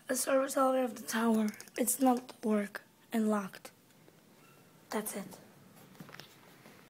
A service elevator of the tower. It's not work and locked. That's it.